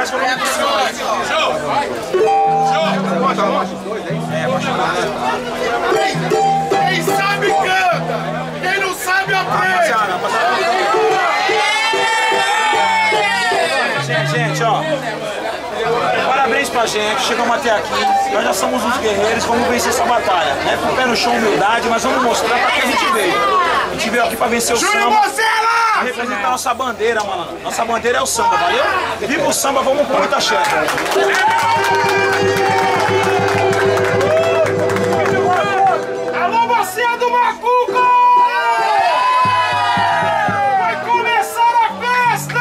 mais volume possível. Show! É, apaixonado. Quem sabe canta, quem não sabe aprende. Gente, ó. Parabéns pra gente, chegamos até aqui. Nós já somos uns guerreiros, vamos vencer essa batalha. Né? Com o pé no chão, humildade, mas vamos mostrar pra que a gente veio. A gente veio aqui pra vencer o samba. Pra representar a nossa bandeira, mano. Nossa bandeira é o samba, valeu? Viva o samba, vamos com muita axé. Alô, bacia do Macuco! Vai começar a festa!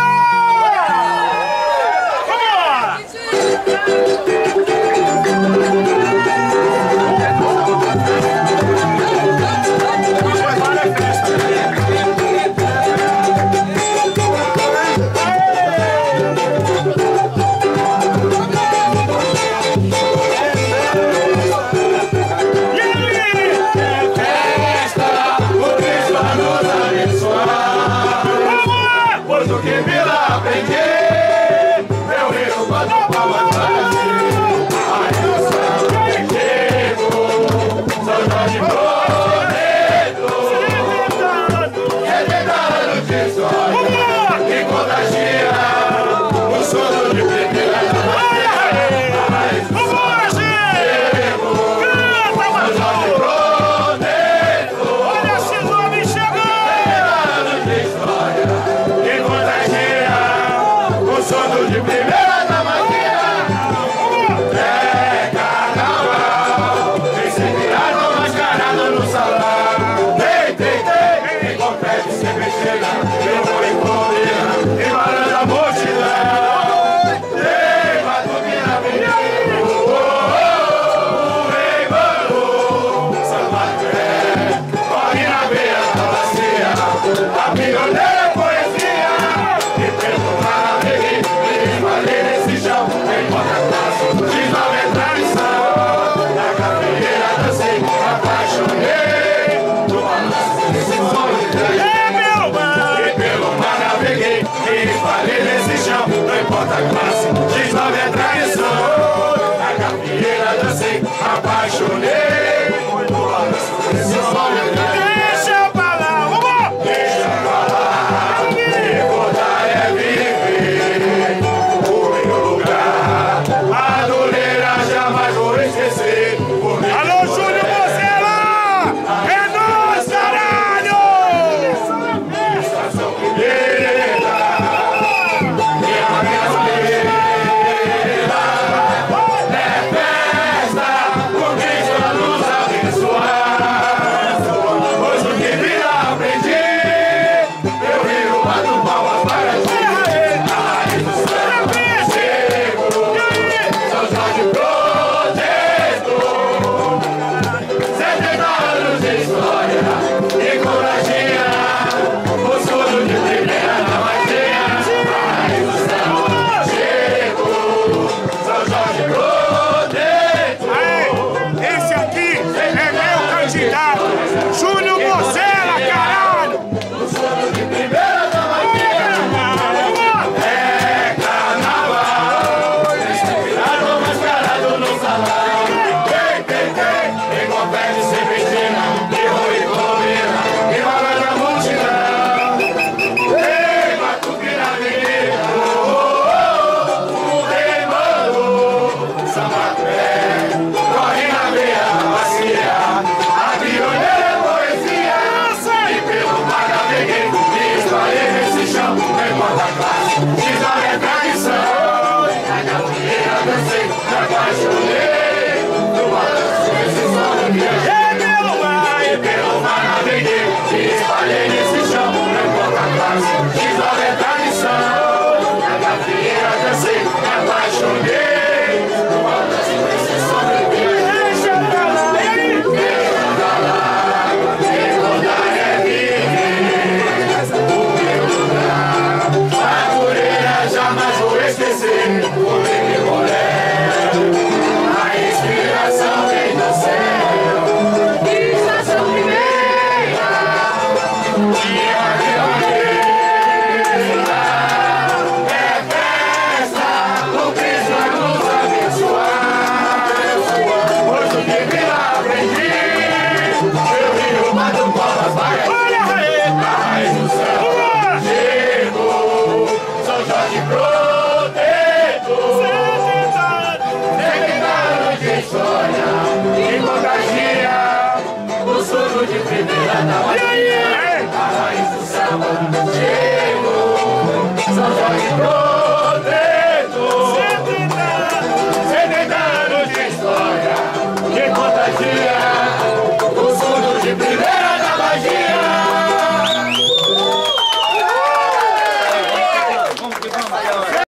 E aí? São João de Glória.